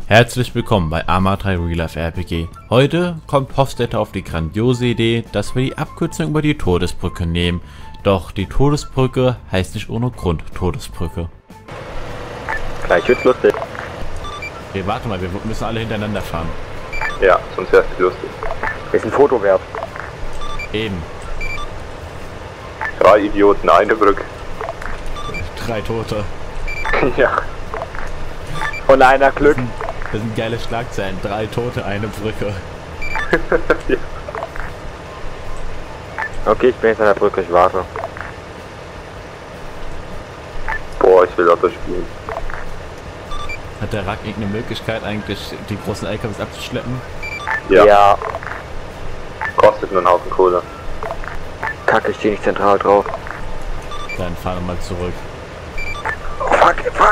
Herzlich willkommen bei Arma 3 Real Life RPG. Heute kommt Hofstetter auf die grandiose Idee, dass wir die Abkürzung über die Todesbrücke nehmen. Doch die Todesbrücke heißt nicht ohne Grund Todesbrücke. Gleich wird's lustig. Okay, warte mal, wir müssen alle hintereinander fahren. Ja, sonst wär's nicht lustig. Ist ein Foto wert. Eben. 3 Idioten, eine Brücke. 3 Tote. Ja. Und einer Glück. Das sind geile Schlagzeilen. 3 Tote, eine Brücke. Ja. Okay, ich bin jetzt an der Brücke, ich warte. Boah, ich will Lotto spielen. Hat der Rack irgendeine Möglichkeit eigentlich, die großen LKWs abzuschleppen? Ja. Kostet nur einen Haufen Kohle. Kacke, ich stehe nicht zentral drauf. Dann fahren wir mal zurück. Oh, fuck!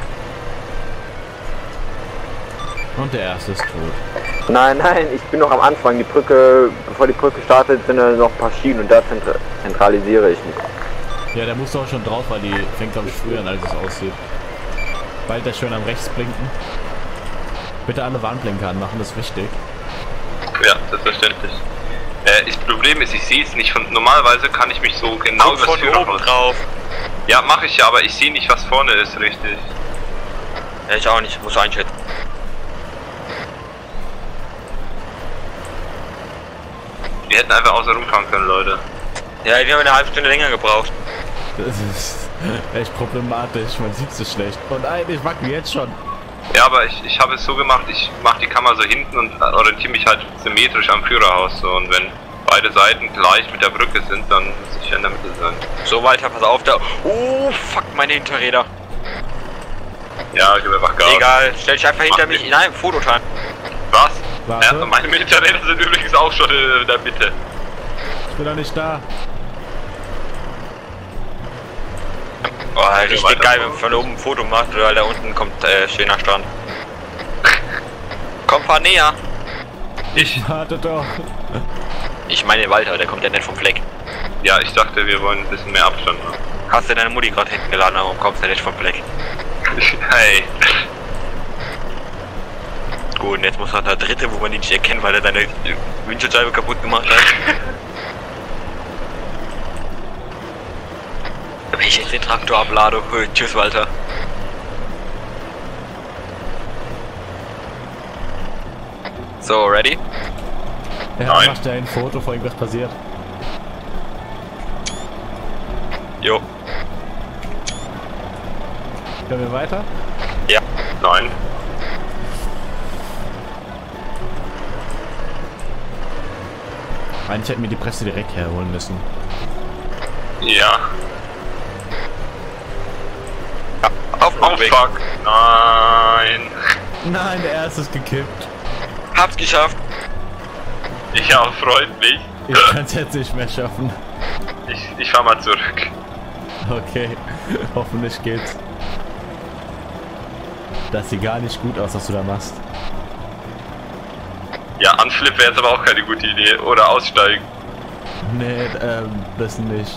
Und der erste ist tot. Nein, ich bin noch am Anfang. Die Brücke, bevor die Brücke startet, sind da noch ein paar Schienen und da zentralisiere ich mich. Ja, der muss doch schon drauf, weil die fängt glaube ich früher an, als es aussieht. Bald der schön am rechts blinken. Bitte alle Warnblinker anmachen, das ist wichtig. Ja, selbstverständlich. Das Problem ist, ich sehe es nicht. Normalerweise kann ich mich so genau von oben drauf. Ja, mache ich ja, aber ich sehe nicht, was vorne ist, richtig. Ja, ich auch nicht, muss einschätzen. Wir hätten einfach außer rumfahren können, Leute. Ja, wir haben eine halbe Stunde länger gebraucht. Das ist echt problematisch, man sieht es so schlecht. Oh nein, ich wackel jetzt schon. Ja, aber ich habe es so gemacht, ich mache die Kamera so hinten und orientiere mich halt symmetrisch am Führerhaus. So. Und wenn beide Seiten gleich mit der Brücke sind, dann muss ich ja in der Mitte sein. So, Walter, pass auf, da. Oh, fuck, meine Hinterräder. Ja, gib einfach Gas. Egal, stell dich einfach hinter mich. Nein, Fototime. Was? Warte. Ja, meine Hinterräder sind übrigens auch schon in der Mitte. Ich bin doch nicht da. Oh, richtig geil, wenn man von oben ein Foto macht, weil da unten kommt schöner Strand. Komm, fahr näher. Warte doch. Ich meine Walter, der kommt ja nicht vom Fleck. Ja, ich dachte, wir wollen ein bisschen mehr Abstand haben. Hast du deine Mutti gerade hinten geladen, warum kommst du nicht vom Fleck? Hey. Gut, und jetzt muss noch der dritte, wo man ihn nicht erkennt, weil er deine Windschutzscheibe kaputt gemacht hat. Wenn ich jetzt den Traktor ablade, tschüss Walter. So, ready? Ja, Nein. macht ja ein Foto, vor irgendwas passiert. Jo. Können wir weiter? Ja. Nein. Eigentlich hätten wir die Presse direkt herholen müssen. Ja. Auf Oh Weg. fuck. Nein. Nein, der erste ist gekippt. Hab's geschafft. Ja, freut mich. Ich kann es jetzt nicht mehr schaffen. Ich fahr mal zurück. Okay, hoffentlich geht's. Das sieht gar nicht gut aus, was du da machst. Ja, Anflip wäre jetzt aber auch keine gute Idee. Oder aussteigen. Nee, das nicht.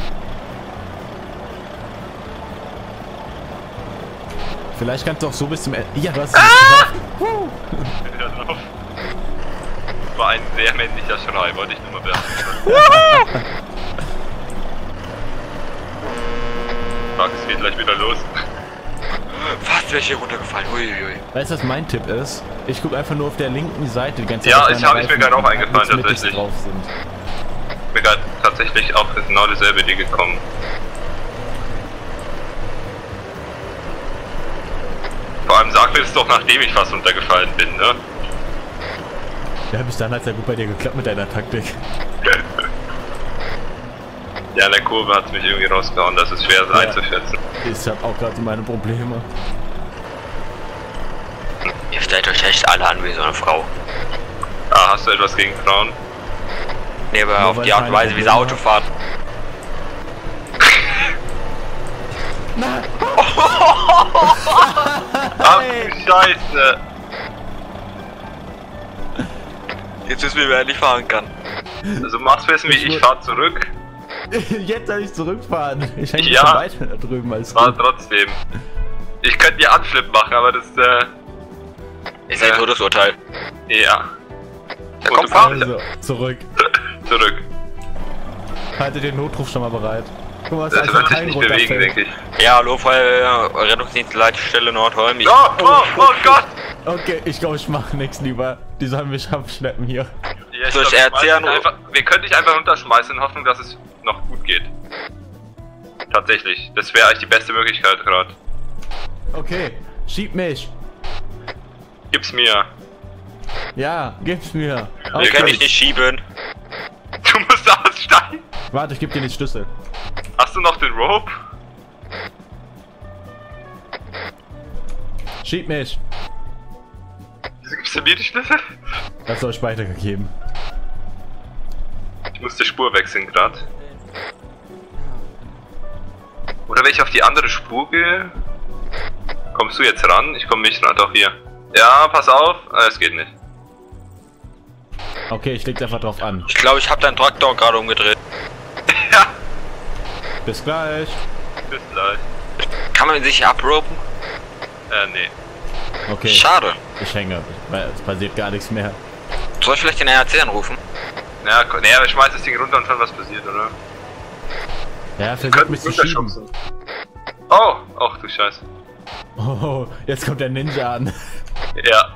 Vielleicht kannst du auch so bis zum Ende. Ja, du hast es geschafft. Hör drauf. Das war ein sehr männlicher Schrei, wollte ich nur mal beachten. Fuck, es geht gleich wieder los. Fast wäre ich hier runtergefallen. Uiuiui. Weißt du, was mein Tipp ist? Ich gucke einfach nur auf der linken Seite die ganze Ja, Zeit. ich habe mir gerade auch eingefallen, tatsächlich. Drauf sind. Mir gerade tatsächlich auch genau dieselbe Idee gekommen. Vor allem sag mir das doch, nachdem ich fast runtergefallen bin, ne? Ja, bis dann hat es ja gut bei dir geklappt mit deiner Taktik. Ja, in der Kurve hat es mich irgendwie rausgehauen, das ist schwer Ja. einzuschätzen. Ich habe auch gerade meine Probleme. Ihr stellt euch echt alle an wie so eine Frau. Ah, hast du etwas gegen Frauen? Nee, aber Nur auf weil die Art und keine Weise, wie sie Probleme Auto fahren. Ach du Scheiße! Jetzt wissen wir, wer nicht fahren kann. Also machst wissen, wie ich fahr zurück. Jetzt soll ich zurückfahren. Ich hänge Ja. schon weiter da drüben als War gut. trotzdem. Ich könnte dir Anflip machen, aber das Ist ein Todesurteil. Ja. Der kommt Also, zurück. Zurück. Haltet den Notruf schon mal bereit. Guck mal, was Das da wird sich kein nicht bewegen, runterfällt. denke ich. Ja, hallo, Rettungsdienstleitstelle Nordholm. Oh Gott! Okay, ich glaube, ich mache nichts lieber. Die sollen mich abschleppen hier. Ja, Soll ich glaub, erzählen, wir können dich einfach runterschmeißen in Hoffnung, dass es noch gut geht. Tatsächlich. Das wäre eigentlich die beste Möglichkeit gerade. Okay, schieb mich. Gib's mir. Ja, gib's mir. Wir können dich nicht schieben. Du musst aussteigen. Warte, ich geb dir den Schlüssel. Hast du noch den Rope? Schieb mich. Wieso gibst du mir die Schlüssel? Das soll ich weitergegeben. Ich muss die Spur wechseln gerade. Oder wenn ich auf die andere Spur gehe? Kommst du jetzt ran? Ich komme nicht ran, doch hier. Ja, pass auf. Es geht nicht. Okay, ich leg's einfach drauf an. Ich glaube, ich habe deinen Traktor gerade umgedreht. Ja, Bis gleich. bis gleich. Kann man sich abropen? Nee. Okay, Schade. ich hänge. Weil es passiert gar nichts mehr. Soll ich vielleicht den RAC anrufen? Ja, wir schmeißen das Ding runter und schauen, was passiert, oder? Ja, versucht mich zu schieben. runterschubsen. Oh, ach du Scheiße. Oh, jetzt kommt der Ninja an. Ja.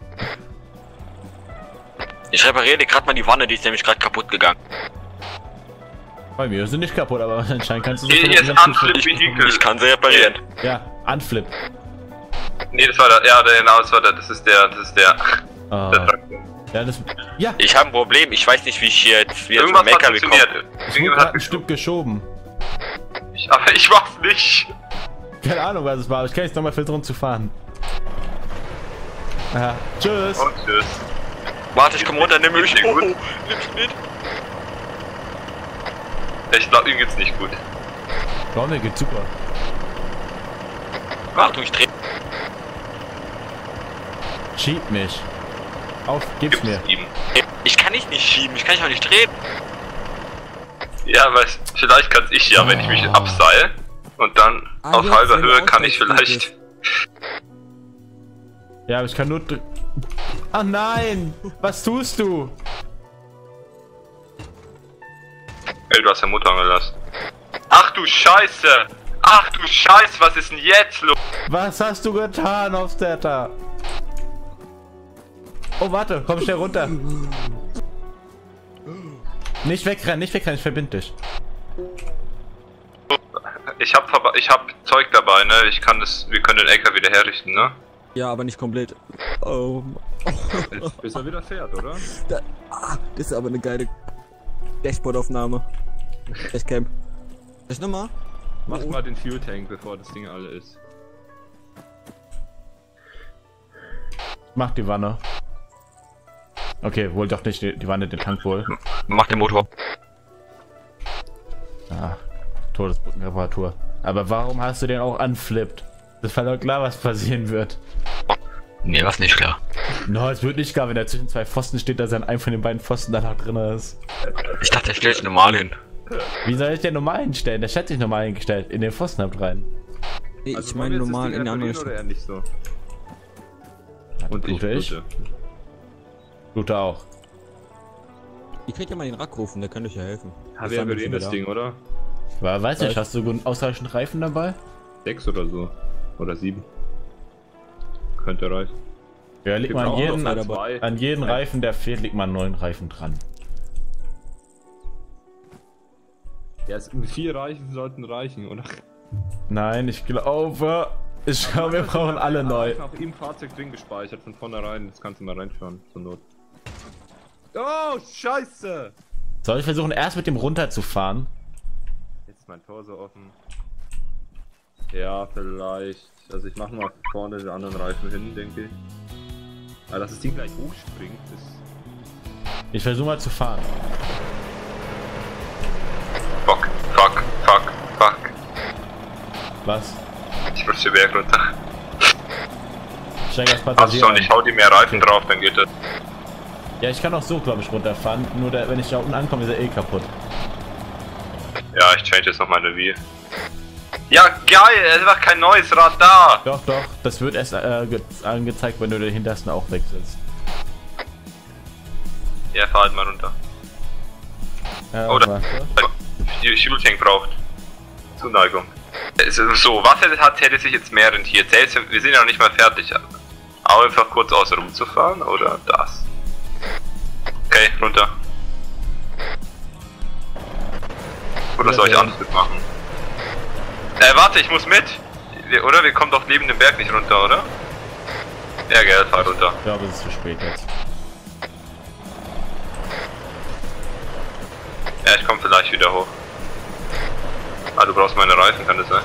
Ich repariere dir gerade mal die Wanne, die ist nämlich gerade kaputt gegangen. Bei mir sind nicht kaputt, aber anscheinend kannst du sie Hier ist ganz gut Unflip Vehicle. Ich kann sie reparieren. Ja, Unflip. Nee, das war der, ja, genau, das war der, das ist der Ah, Traktor. ja, das. Ja, Ich habe ein Problem, ich weiß nicht, wie ich hier jetzt wieder zum Irgendwas hat LKW komme. funktioniert. es wurde Irgendwas gerade hat ein Stück geschoben. aber ich mach's nicht. Keine Ahnung, was es war, aber ich kann jetzt nochmal versuchen zu fahren. Aha, tschüss. Und tschüss. Warte, ich komme runter, nimm mich. Geht's dir gut? Nimm's mit. Ich glaube, ihm geht's nicht gut. Oh, mir geht's super. Achtung, ich dreh. Schieb mich. Auf, gib's mir. ihm. Ich kann dich nicht schieben, ich kann dich auch nicht drehen. Ja, weil vielleicht kann's ich ja, wenn ich mich abseil. Und dann auf jetzt, halber wenn Höhe du kann ich ausweichst, vielleicht. Ja, aber ich kann nur. Ach nein! Was tust du? Ey, du hast deine Mutter angelassen. Ach du Scheiße! Ach du Scheiße, was ist denn jetzt los? Was hast du getan, Hofstetter? Oh, warte, komm schnell runter. Nicht wegrennen, ich verbinde dich. Ich hab Zeug dabei, ne? Wir können den LKW wieder herrichten, ne? Ja, aber nicht komplett. Oh. Bis er wieder fährt, oder? Das ist aber eine geile Dashboard-Aufnahme. Dashcam. Soll ich nochmal? Mach mal den Fuel Tank, bevor das Ding alle ist. Mach die Wanne. Okay, wohl doch nicht die Wanne, den Tank wohl. Mach den Motor. Ah, Todesbrückenreparatur. Aber warum hast du den auch unflippt? Das war doch klar, was passieren wird. Nee, was nicht klar. No, es wird nicht klar, wenn er zwischen zwei Pfosten steht, dass er an einem von den beiden Pfosten danach drin ist. Ich dachte, er stellt sich normal hin. Wie soll ich den normal hinstellen? Der Chat sich normal hingestellt. In den Pfosten rein. Nee, Also ich meine normal in der anderen Richtung. Richtung. Oder eher nicht so. Und Blute ich? blute. Blute auch. Ihr könnt ja mal den Rack rufen, der kann euch ja helfen. Wir reparieren das Ding, oder? Aber weiß nicht, hast du ausreichend Reifen dabei? 6 oder so. Oder 7. Könnte reichen. Ja, liegt man Gibt auch noch an zwei. jeden Reifen, der fehlt, liegt man einen neuen Reifen dran. Ja, 4 Reichen sollten reichen, oder? Nein, ich glaube, wir brauchen alle neu. Auf im Fahrzeug drin gespeichert, von vornherein. Das kannst du mal reinschauen, zur Not. Oh, scheiße! Soll ich versuchen, erst mit dem runterzufahren? Jetzt ist mein Tor so offen. Ja, vielleicht. Also ich mache mal vorne den anderen Reifen hin, denke ich. Aber dass das Ding gleich hochspringt, ist... Ich versuche mal zu fahren. Fuck. Was? Ich rutsche den Berg runter. Ich steige als Also Passagier schon, ein. ich hau die mehr Reifen drauf, dann geht das. Ja, ich kann auch so, glaube ich, runterfahren. Nur wenn ich da unten ankomme, ist er eh kaputt. Ja, ich change jetzt noch meine Wheel. Ja, geil, es ist einfach kein neues Rad da. Doch, das wird erst angezeigt, wenn du den hintersten auch wechselst. Ja, fahr halt mal runter. Oder Fuel Tank braucht Zuneigung. So, was hätte sich jetzt mehr rentiert? Selbst wir sind ja noch nicht mal fertig. Aber einfach kurz außer rumzufahren oder das? Okay, runter. Oder soll ich anders mitmachen? Warte, ich muss mit! Oder? Wir kommen doch neben dem Berg nicht runter, oder? Ja, gell, fahr runter. Ich glaube, es ist zu spät jetzt. Ja, ich komme vielleicht wieder hoch. Ah, du brauchst meine Reifen, kann das sein?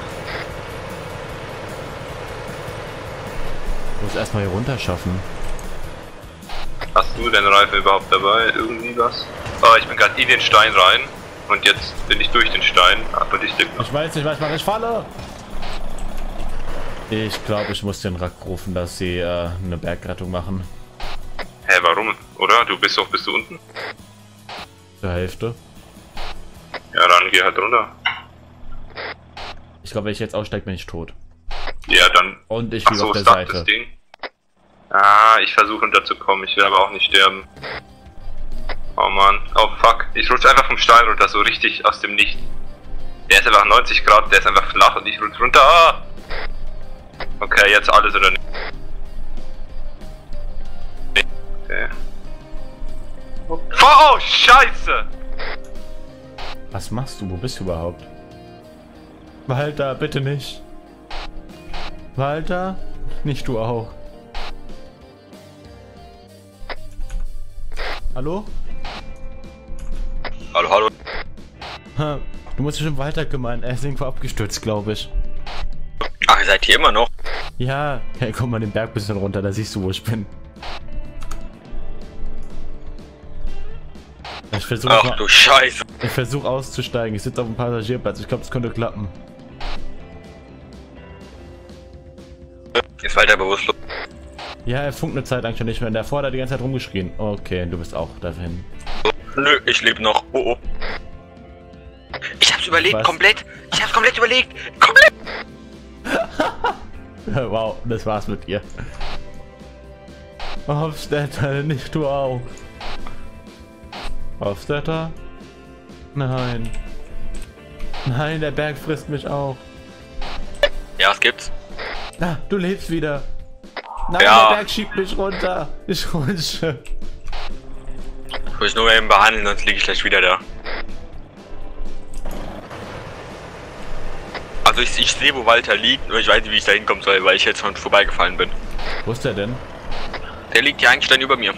Ich muss erstmal hier runter schaffen. Hast du deine Reifen überhaupt dabei? Irgendwie was? Oh, ich bin gerade in den Stein rein. Und jetzt bin ich durch den Stein. Aber ich lebe noch. Ich weiß nicht, was ich mache. Ich falle! Ich glaube, ich muss den Rack rufen, dass sie eine Bergrettung machen. Hä, warum? Oder? Du bist unten? Zur Hälfte. Ja, dann geh halt runter. Ich glaube, wenn ich jetzt aussteige, bin ich tot. Ja, dann... Und ich fliege auf der start Seite. das Ding. Ah, ich versuche runterzukommen. Ich will aber auch nicht sterben. Oh man, oh fuck. Ich rutsche einfach vom Stein runter, so richtig aus dem Nichts. Der ist einfach 90 Grad, der ist einfach flach und ich rutsche runter. Ah! Okay, jetzt alles oder nicht? Okay. Oh, scheiße! Was machst du? Wo bist du überhaupt? Walter, bitte nicht. Walter? Nicht du auch. Hallo? Hallo, hallo. Ha, du musst dich um Walter kümmern. Er ist irgendwo abgestürzt, glaube ich. Ach, ihr seid hier immer noch? Ja, hey, komm mal den Berg ein bisschen runter, da siehst du, wo ich bin. Ich versuche auszusteigen. Ich sitze auf dem Passagierplatz. Ich glaube, es könnte klappen. Ist weiter bewusstlos. Ja, er funkt eine Zeit lang schon nicht mehr. Der vorher hat die ganze Zeit rumgeschrien. Okay, du bist auch dahin. Nö, ich lebe noch. Oh. Ich hab's überlegt, Was? komplett. Ich hab's komplett überlegt. Komplett. Wow, das war's mit dir. Hofstetter, nicht du auch. Hofstetter? Nein. Nein, der Berg frisst mich auch. Ja, was gibt's? Ah, du lebst wieder. Nein, Ja. der Berg schiebt mich runter. Ich rutsche. Ich muss nur eben behandeln, sonst liege ich gleich wieder da. Also ich sehe, wo Walter liegt, nur ich weiß nicht, wie ich da hinkommen soll, weil ich jetzt schon vorbeigefallen bin. Wo ist der denn? Der liegt hier eigentlich dann über mir.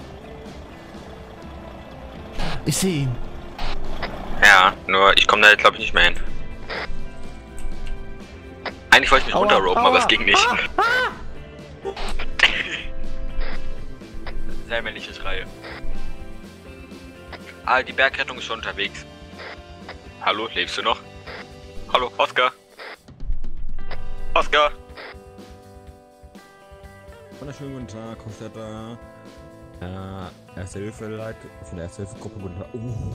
Ich sehe ihn. Ja, nur ich komme da jetzt glaube ich nicht mehr hin. Eigentlich wollte ich mich runterropen, aber es ging nicht. Sehr männliche Schreie. Ah, die Bergrettung ist schon unterwegs. Hallo, lebst du noch? Hallo, Oskar. Oskar. Wunderschönen guten Tag, Hofstetter. Erste Hilfe, Leute, von der Erste Hilfe Gruppe, guten Tag.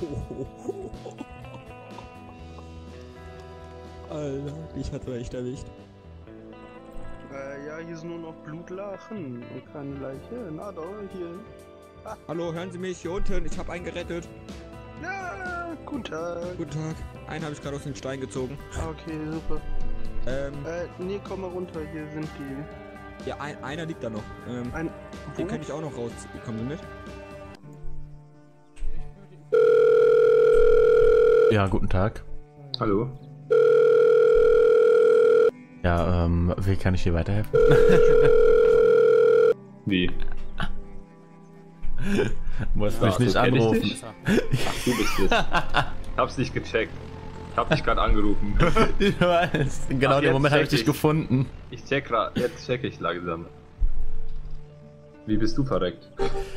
Alter, ich hatte echt erwischt. Ja, hier ist nur noch Blutlachen und keine Leiche. Na doch, hier. Hallo, hören Sie mich hier unten? Ich habe einen gerettet. Ja, guten Tag. Guten Tag. Einen habe ich gerade aus dem Stein gezogen. Okay, super. Nee, komm mal runter, hier sind die. Ja, einer liegt da noch. Ein. Den könnte ich auch noch raus. Kommen Sie mit? Ja, guten Tag. Hallo? Ja, wie kann ich dir weiterhelfen? Wie? Du musst mich Ach, nicht so kenn ich anrufen. dich? Ach, du bist es. Ich hab's nicht gecheckt. Ich hab dich gerade angerufen. Ich weiß. Genau, Ach, den jetzt Moment habe ich check dich ich. gefunden. Ich check grad, jetzt check ich langsam. Wie bist du verreckt?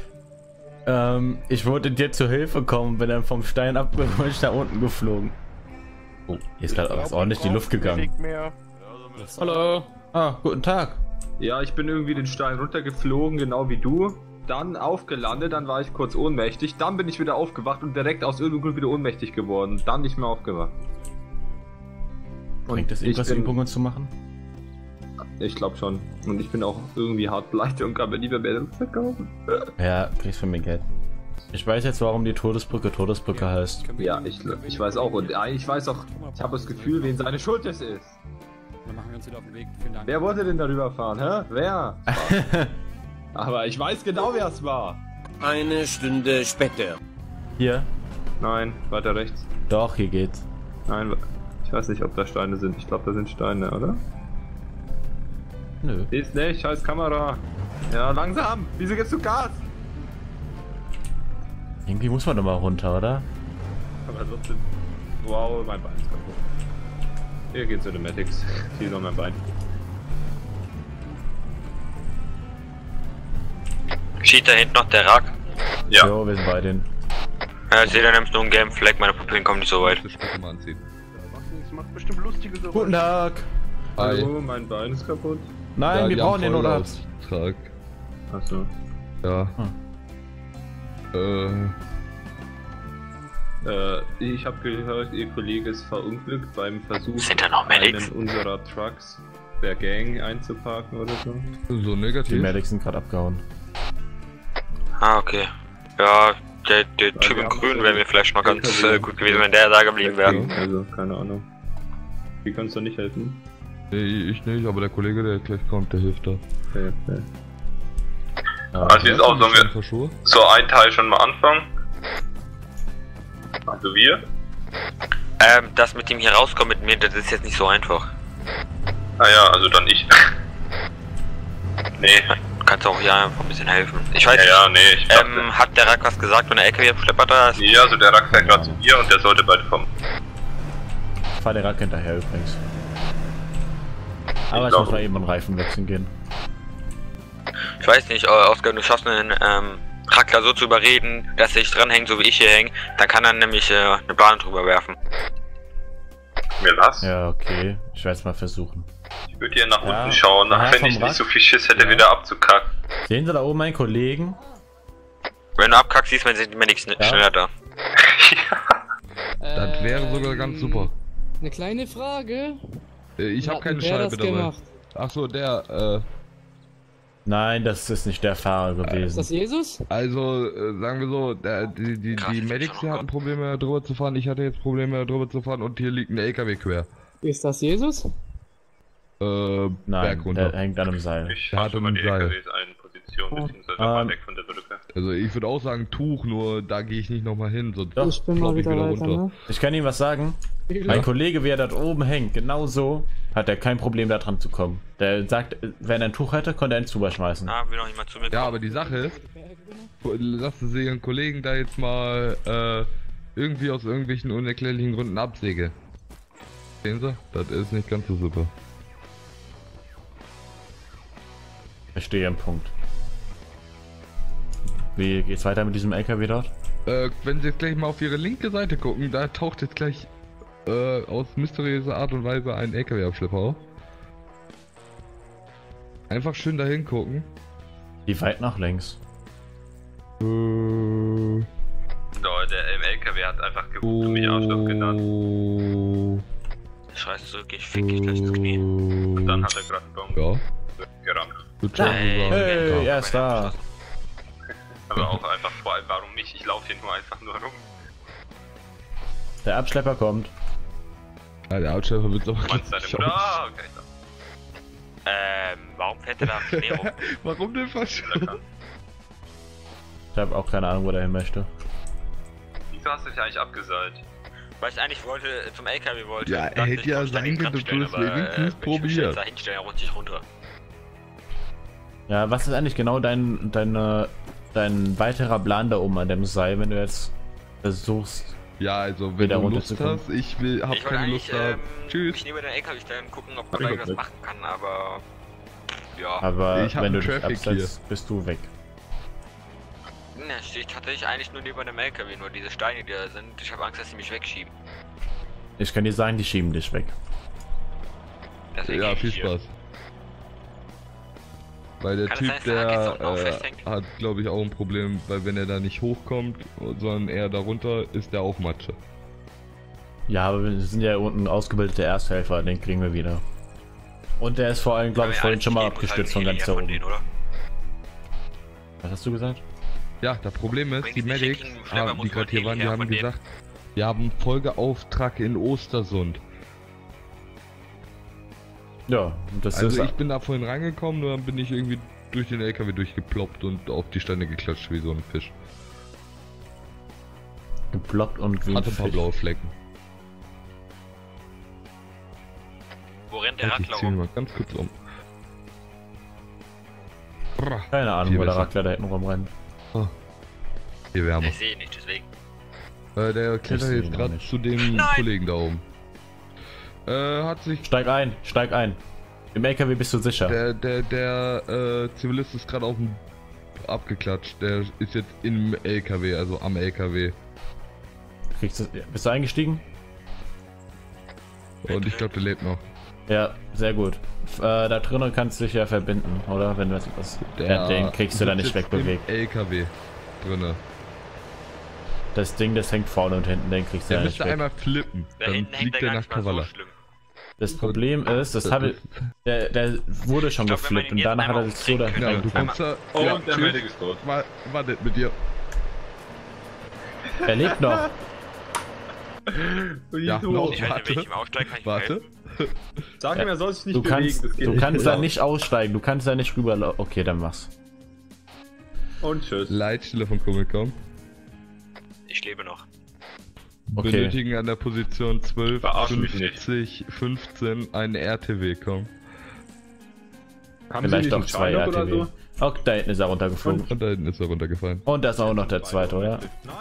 Ich wollte dir zur Hilfe kommen, bin dann vom Stein abgerutscht, da unten geflogen. Oh, hier ist gerade was ordentlich die Luft gegangen. Hallo. Ah, guten Tag. Ja, ich bin irgendwie den Stein runtergeflogen, genau wie du. Dann aufgelandet, dann war ich kurz ohnmächtig. Dann bin ich wieder aufgewacht und direkt aus irgendeinem Grund wieder ohnmächtig geworden. Dann nicht mehr aufgewacht. Bringt es irgendwas, Übungen zu machen? Ich glaube schon. Und ich bin auch irgendwie hart pleite und kann mir lieber mehr verkaufen. Ja, kriegst von mir Geld. Ich weiß jetzt, warum die Todesbrücke heißt. Ja, ich weiß auch. Und ich weiß auch, ich habe das Gefühl, wen seine Schuld es ist. Dann machen wir uns wieder auf den Weg. Vielen Dank. Wer wollte denn darüber fahren, hä? Wer? Aber ich weiß genau, wer es war. Eine Stunde später. Hier? Nein, weiter rechts. Doch, hier geht's. Nein, ich weiß nicht, ob da Steine sind. Ich glaube, da sind Steine, oder? Nö. Ist nicht, scheiß Kamera. Ja, langsam. Wieso gibst du Gas? Irgendwie muss man doch mal runter, oder? Aber trotzdem. Wow, mein Bein ist kaputt. Hier geht's Cinematics. Hier noch mein Bein. Steht da hinten noch der Rack? Ja. Jo, wir sind bei denen. Ja, ich sehe da nämlich nur einen gelben Fleck, meine Pupillen kommen nicht so weit. Das macht bestimmt lustige Geräusche. Guten Tag! Hallo, mein Bein ist kaputt. Nein, wir brauchen den oder? Achso. Ja. Ich habe gehört, Ihr Kollege ist verunglückt beim Versuch, Sind da noch Medics? einen unserer Trucks der Gang einzuparken oder so. So Die negativ. Medics sind gerade abgehauen. Ah, okay. Ja, der Typ wir in haben Grün so wäre mir vielleicht noch ganz LKW. gut gewesen, wenn der da geblieben wäre. Also, keine Ahnung. Wie kannst du nicht helfen? Nee, ich nicht, aber der Kollege, der gleich kommt, der hilft da. Okay, okay. Also wie ist auch, sollen wir Verschwur? so ein Teil schon mal anfangen? Also wir? Das mit dem hier rauskommen mit mir, das ist jetzt nicht so einfach. Naja, also dann ich. Nee. Du kannst auch ja einfach ein bisschen helfen. Ich weiß Ja, nee, ich dachte. hat der Rack was gesagt, wenn der LKW-Schlepper da ist? Nee, also der Rack fährt gerade zu mir und der sollte bald kommen. Fahr den Rack hinterher übrigens. Aber ich glaube- muss mal eben einen Reifen wechseln gehen. Ich weiß nicht, Oskar, du schaffst einen Rackler so zu überreden, dass er sich dranhängt, so wie ich hier hänge, dann kann er nämlich eine Bahn drüber werfen. Mir was? Ja, okay. Ich werde es mal versuchen. Ich würde hier nach Ja, unten schauen, ja, wenn vom ich Rack. nicht so viel Schiss hätte, Ja. wieder abzukacken. Sehen Sie da oben meinen Kollegen? Wenn du abkackst, siehst man sind die Medics schneller da. Das wäre sogar ganz super. Eine kleine Frage. Ich habe keine Wer Scheibe das dabei. gemacht? Achso, der, Nein, das ist nicht der Fahrer Ist gewesen. das Jesus? also, sagen wir so, die Krass, das Medics ist hier schon hatten Probleme drüber zu fahren, ich hatte jetzt Probleme drüber zu fahren und hier liegt ein LKW quer. Ist das Jesus? Nein, Berg runter. der hängt an einem Seil. Ich Der fahr hatte schon mal die einen Seil. LKWs ein Position, beziehungsweise mal weg von der Brücke. Also ich würde auch sagen Tuch, nur da gehe ich nicht nochmal hin, sonst Doch, Ich bin flop mal wieder weiter, ne? Ich kann Ihnen was sagen. Mein Kollege, wie er dort oben hängt, genau so hat er kein Problem da dran zu kommen. Der sagt, wenn er ein Tuch hätte, konnte er ins Zuber schmeißen. Ah, will noch jemand zu mir kommen? Ja, aber die Sache ist, lassen Sie Ihren Kollegen da jetzt mal irgendwie aus irgendwelchen unerklärlichen Gründen absäge. Sehen Sie? Das ist nicht ganz so super. Verstehe Ihren Punkt. Wie geht's weiter mit diesem LKW dort? Wenn Sie jetzt gleich mal auf Ihre linke Seite gucken, da taucht jetzt gleich aus mysteriöser Art und Weise ein LKW-Abschlepper auf. Einfach schön dahin gucken. Wie weit nach links? So, der im LKW hat einfach gerufen und mich Arschloch genannt. Scheiße zurück, ich fick dich gleich ins Knie. Und dann hat er gerade einen Baum Ja, gerammt. wird schon so sagen. Hey, er ist da. Aber auch einfach, vor allem, warum nicht? Ich laufe hier nur einfach nur rum. Der Abschlepper kommt. Ja, der Abschlepper wird aber Meinst deine Mutter? Ah, okay. Warum fährt der da am Schnee rum? Warum denn fast? Ich habe auch keine Ahnung, wo der hin möchte. Wieso hast du dich eigentlich abgeseilt? Weil ich eigentlich wollte, zum LKW wollte. Ja, er dachte, hätte ich ja komm schnell sein in die können, Kraft stellen, du aber, wenigstens wenn ich mich probiert. jetzt da hinstelle, dann rutsche ich runter. Ja, was ist eigentlich genau dein weiterer Plan da oben an dem Seil, wenn du jetzt versuchst? Ja, also wenn Wieder du Lust runterzukommen. hast, hab Ich wollte keine Lust eigentlich, da. Tschüss. mich neben den LKW stellen und gucken, ob man Ja, da was gut. machen kann, aber... Ja. Aber Ich hab wenn du einen dich Traffic absetzt, bist du weg. Ne, stehe ich tatsächlich eigentlich nur neben dem LKW, nur diese Steine, die da sind. Ich habe Angst, dass sie mich wegschieben. Ich kann dir sagen, die schieben dich weg. Deswegen Ja, geh ich viel hier. Spaß. Weil der Kann es Typ, sein, dass der Hack jetzt unten auch der festhängt? hat, glaube ich, auch ein Problem, weil wenn er da nicht hochkommt, sondern eher darunter, ist der auch Matsche. Ja, aber wir sind ja unten ausgebildete Ersthelfer, den kriegen wir wieder. Und der ist vor allem, glaube ich, vorhin schon mal abgestürzt von ganz da oben. Was hast du gesagt? Ja, das Problem ist, die Medics, die gerade hier waren, die haben gesagt, wir haben Folgeauftrag in Ostersund. Ja, das ist... Also ich bin da vorhin reingekommen, nur dann bin ich irgendwie durch den LKW durchgeploppt und auf die Steine geklatscht wie so ein Fisch. Geploppt und wie ein Hatte ein paar Fisch. blaue Flecken. Wo rennt der Ich Radler zieh um? mal ganz kurz um. Keine Ahnung, wo der Radler da hinten rumrennt. Oh. Hier wärmer. Ich sehe nicht, deswegen. Der klettert jetzt gerade zu dem Nein! Kollegen da oben. Hat sich... Steig ein, steig ein. Im LKW bist du sicher. Der Zivilist ist gerade auf dem abgeklatscht. Der ist jetzt im LKW, also am LKW. Bist du eingestiegen? Und ich glaube, der lebt noch. Ja, sehr gut. Da drinnen kannst du dich ja verbinden, oder? Wenn du was... den kriegst du da nicht wegbewegt. Im LKW drinne. Das Ding, das hängt vorne und hinten, den kriegst du ja nicht weg. Der müsste einmal flippen, dann fliegt der nach Kavala. Das Problem ist, der wurde schon geflippt und danach hat er sich so da... Ja, du kommst da... Oh, und der Medic ist tot. War nicht mit dir. Er lebt noch. Ja, noch, warte. Sag ihm, er soll sich nicht du kannst, bewegen. Du kannst da nicht aussteigen, du kannst da nicht rüber... Okay, dann mach's. Und tschüss. Leitstelle von Comic-Con. Ich lebe noch. Okay. Benötigen an der Position 12, Verarschen mich 50, 15 einen RTW, komm. Haben Vielleicht Sie auch nicht 2 einen Schein RTW. oder so? Oh, da hinten ist er runtergeflogen. Und da hinten ist er runtergefallen. Und da ist auch noch der zweite, oder? Nein.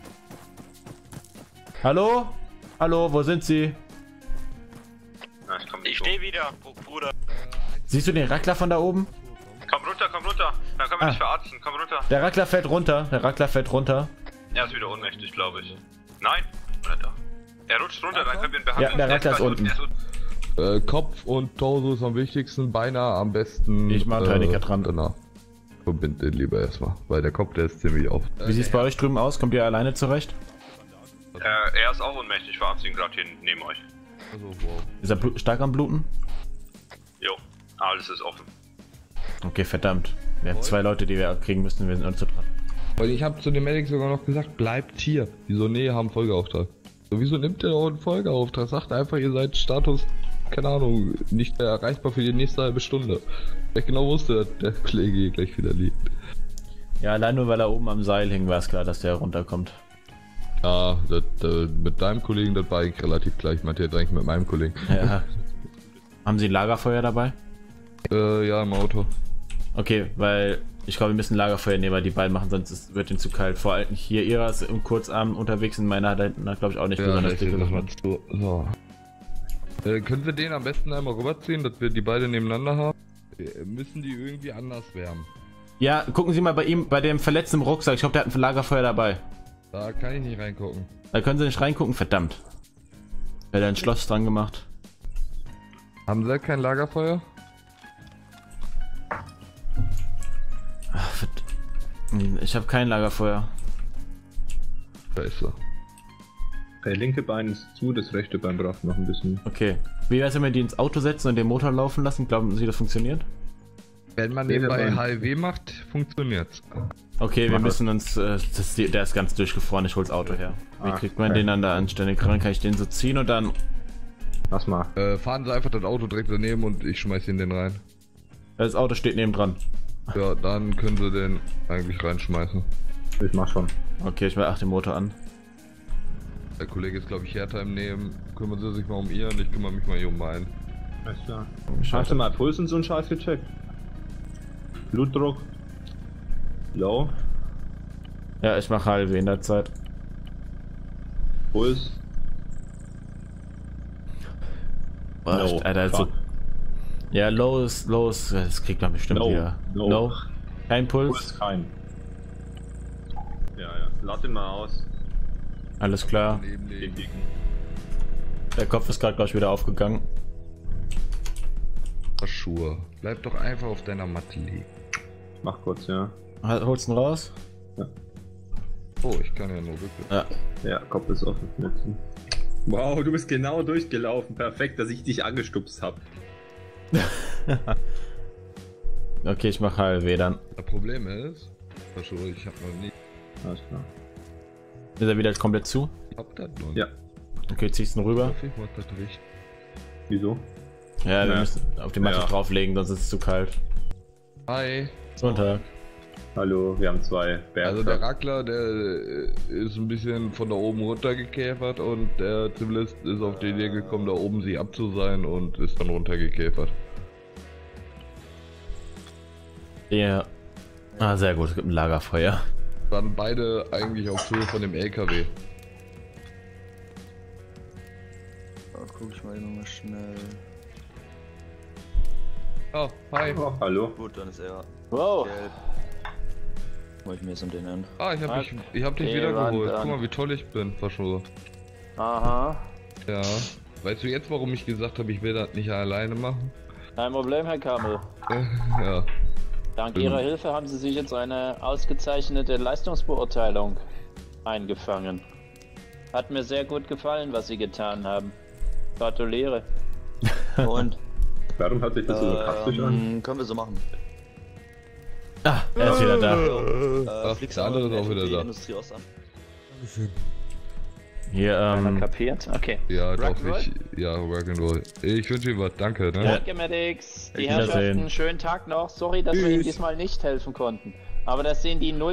Hallo? Hallo, wo sind Sie? Na, Ich stehe wieder, Bruder. Siehst du den Rackler von da oben? Komm runter, dann können wir dich verarzten, komm runter. Der Rackler fällt runter, Er ist wieder ohnmächtig, glaube ich. Nein, oder da. Er rutscht runter, dann können wir ihn behandeln. Ja, der Rackler ist unten. Kopf und Torso ist am wichtigsten, Beinahe am besten. Ich mach Tourniquet dran. Genau. Verbind den lieber erstmal, weil der Kopf, der ist ziemlich auf. Wie sieht's bei euch drüben aus? Kommt ihr alleine zurecht? Er ist auch ohnmächtig, verarzten ihn gerade hier neben euch. Also, wow. Ist er stark am Bluten? Jo, alles ist offen. Okay, verdammt. Wir haben 2 Leute, die wir kriegen müssen, wir sind uns zu dran. Weil ich habe zu den Medics sogar noch gesagt, bleibt hier. Wieso? Nee, haben Folgeauftrag. So, wieso nimmt der auch einen Folgeauftrag? Sagt einfach, ihr seid Status, keine Ahnung, nicht mehr erreichbar für die nächste halbe Stunde. Weil ich genau wusste, dass der Kollege hier gleich wieder liegt. Ja, allein nur weil er oben am Seil hing, war es klar, dass der runterkommt. Ja, mit deinem Kollegen, das war eigentlich relativ gleich. Ich meinte jetzt eigentlich mit meinem Kollegen. Ja. Haben Sie ein Lagerfeuer dabei? Ja, im Auto. Okay, weil ich glaube, wir müssen Lagerfeuer nehmen, weil die beiden machen, sonst wird ihnen zu kalt. Vor allem hier, ihrer ist im Kurzarm unterwegs und meiner da hinten, glaube ich, auch nicht besonders dicke Sachen. So. Können wir den am besten einmal rüberziehen, dass wir die beide nebeneinander haben? Müssen die irgendwie anders wärmen? Ja, gucken Sie mal bei ihm, bei dem Verletzten im Rucksack. Ich glaube, der hat ein Lagerfeuer dabei. Da kann ich nicht reingucken. Da können Sie nicht reingucken, verdammt. Hat er ein Schloss dran gemacht. Haben Sie kein Lagerfeuer? Ach, ich habe kein Lagerfeuer. Da ist er. Der linke Bein ist zu, das rechte Bein braucht noch ein bisschen. Okay. Wie wär's, wenn wir die ins Auto setzen und den Motor laufen lassen? Glauben Sie, das funktioniert? Wenn man den bei HLW macht, funktioniert's. Okay, wir müssen uns... der ist ganz durchgefroren, ich hol's Auto her. Wie kriegt man den dann da anständig ran? Kann ich den so ziehen und dann... Lass mal. Fahren Sie einfach das Auto direkt daneben und ich schmeiß ihn den rein. Das Auto steht neben dran. Ja, dann können Sie den eigentlich reinschmeißen. Ich mach schon. Okay, ich mach den Motor an. Der Kollege ist, glaube ich, härter im Nehmen. Kümmern Sie sich mal um ihn, ich kümmere mich mal hier um meinen. Alles klar. Hast du mal Puls und so einen Scheiß gecheckt? Blutdruck? Low? Ja, ich mache halbe in der Zeit. Puls? No, Alter, so. Ja, low ist, das kriegt man bestimmt wieder. No. Kein Puls? Puls kein. Ja. Lad ihn mal aus. Alles klar. Der Kopf ist gerade, glaube ich, wieder aufgegangen. Schuhe. Bleib doch einfach auf deiner Matte liegen. Mach kurz, ja. Holst du ihn raus? Ja. Oh, ich kann ja nur wirklich. Ja. Ja, Kopf ist offen. Wow, du bist genau durchgelaufen. Perfekt, dass ich dich angestupst habe. Okay, ich mache HLW dann. Das Problem ist, ich hab noch nie. Alles klar. Ist er wieder komplett zu? Ich hab das noch. Ja. Okay, ziehst du ihn rüber? Ich mach das richtig. Wieso? Ja, wir müssen auf die Matte drauflegen, sonst ist es zu kalt. Hi. Guten Tag. Hallo, wir haben 2 Berge. Also der Rackler, der ist ein bisschen von da oben runtergekäfert und der Zivilist ist auf die Idee gekommen, da oben sie abzuseilen und ist dann runtergekäfert. Ja. Ah, sehr gut, es gibt ein Lagerfeuer. Waren beide eigentlich auf Höhe von dem LKW. Guck ich mal nochmal schnell. Oh, hi. Oh, hallo. Gut, dann ist er. Wow. Gelb. Mach ich mir jetzt um den an. Ah, ich hab dich wiedergeholt. Guck mal, wie toll ich bin, Verschwurer. Aha. Ja. Weißt du jetzt, warum ich gesagt habe, ich will das nicht alleine machen? Kein Problem, Herr Kamel. Ja. Dank Ihrer Hilfe haben Sie sich jetzt eine ausgezeichnete Leistungsbeurteilung eingefangen. Hat mir sehr gut gefallen, was Sie getan haben. Gratuliere. Und? Warum hat sich das so sarkastisch an? Können wir so machen. Ah, er ist wieder da. Ach, der andere ist auch wieder da. Industrie Ost an. Dankeschön. Hier, kapiert? Okay. Ja, doch, ja, Rock'n'Roll. Ich wünsche Ihnen was, danke, ne? Danke, Medics. Die Wiedersehen. Herrschaften, schönen Tag noch. Sorry, dass wir Ihnen diesmal nicht helfen konnten. Aber das sind die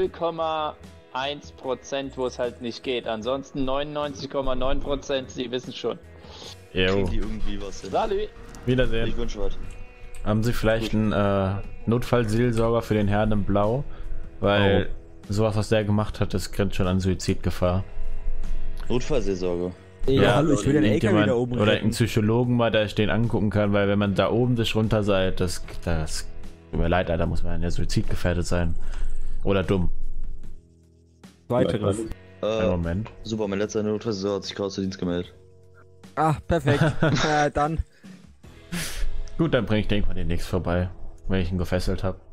0,1%, wo es halt nicht geht. Ansonsten 99,9%, Sie wissen schon. Jo. Die irgendwie was hin. Salut. Wiedersehen. Ich wünsche was. Haben Sie vielleicht einen Notfallseelsorger für den Herrn im Blau? Weil sowas, was der gemacht hat, das grenzt schon an Suizidgefahr. Notfallseelsorge. Ja, hallo, ich will den LKW da oben oder retten. einen Psychologen mal, der den angucken kann, weil wenn man da oben sich runter seilt, das tut mir leid, Alter, muss man ja suizidgefährdet sein. Oder dumm. Weiteres. Einen Moment. Super, mein letzter Notfallseelsorger hat sich gerade zu Dienst gemeldet. Ah, perfekt. Dann. Gut, dann bringe ich den mal demnächst vorbei, wenn ich ihn gefesselt habe.